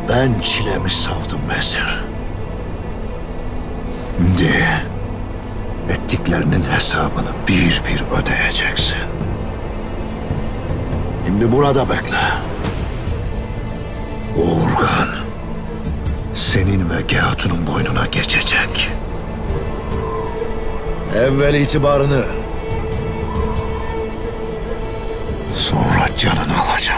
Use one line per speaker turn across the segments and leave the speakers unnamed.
Ben çilemi savdım Vezir. Şimdi ettiklerinin hesabını bir bir ödeyeceksin. Şimdi burada bekle. Uğurkan senin ve Gehatun'un boynuna geçecek. Evvel itibarını, sonra canını alacağım.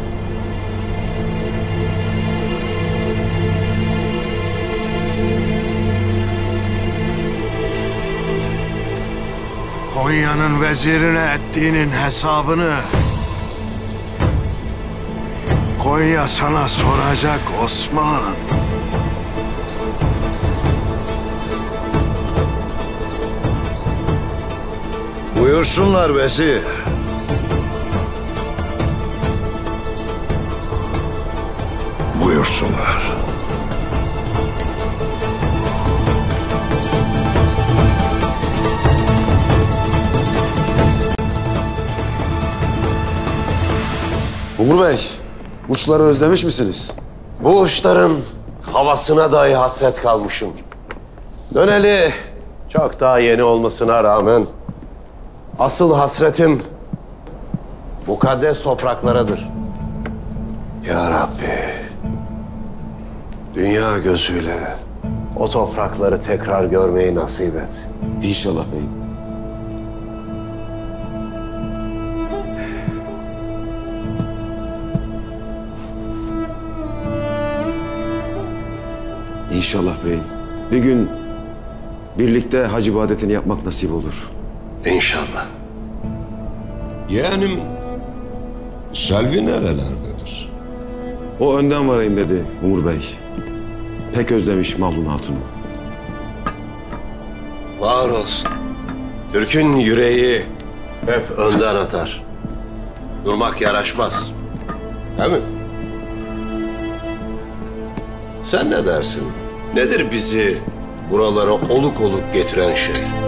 Konya'nın vezirine ettiğinin hesabını Konya sana soracak Osman.
Buyursunlar vezir. Buyursunlar.
Umur Bey, uçları özlemiş misiniz?
Bu uçların havasına dahi hasret kalmışım. Döneli çok daha yeni olmasına rağmen asıl hasretim mukaddes topraklaradır. Ya Rabbi, dünya gözüyle o toprakları tekrar görmeyi nasip etsin.
İnşallah beyim. İnşallah beyim. Bir gün birlikte hac ibadetini yapmak nasip olur.
İnşallah.
Yeğenim Selvi nerelerdedir?
O önden varayım dedi Umur Bey. Pek özlemiş Mahmud Hatun'u.
Var olsun. Türk'ün yüreği hep önden atar. Durmak yaraşmaz. Değil mi? Sen ne dersin? Nedir bizi buralara oluk oluk getiren şey?